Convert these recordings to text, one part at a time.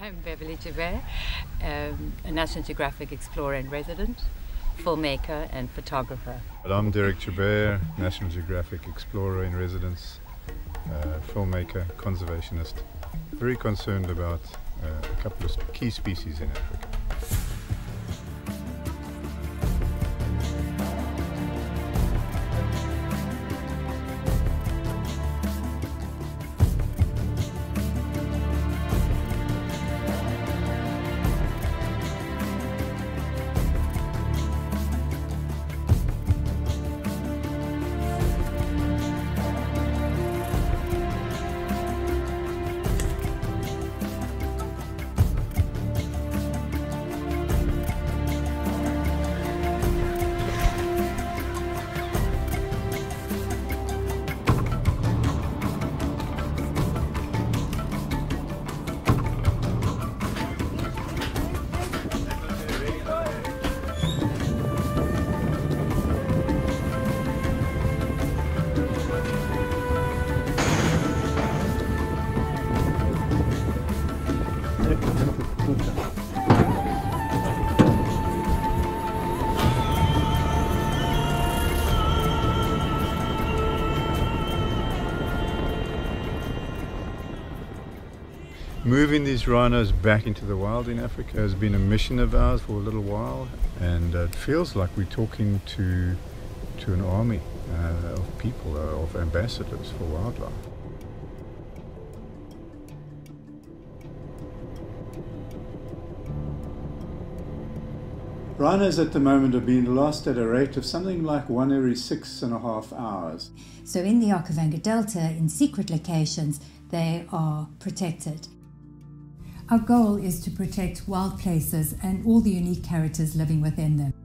I'm Beverly Javert, a National Geographic explorer and resident, filmmaker and photographer. I'm Derek Javert, National Geographic explorer in residence, filmmaker, conservationist. Very concerned about a couple of key species in Africa. Moving these rhinos back into the wild in Africa has been a mission of ours for a little while, and it feels like we're talking to an army of people, of ambassadors for wildlife. Rhinos at the moment are being lost at a rate of something like 1 every 6.5 hours. So in the Okavango Delta, in secret locations, they are protected. Our goal is to protect wild places and all the unique characters living within them.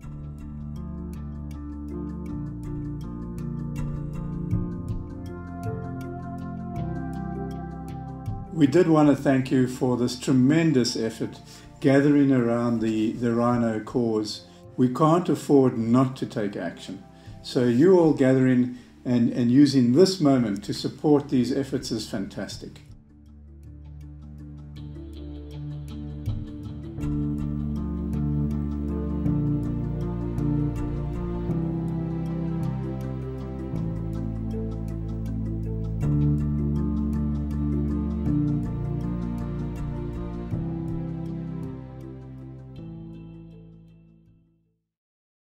We did want to thank you for this tremendous effort gathering around the rhino cause. We can't afford not to take action. So you all gathering and using this moment to support these efforts is fantastic.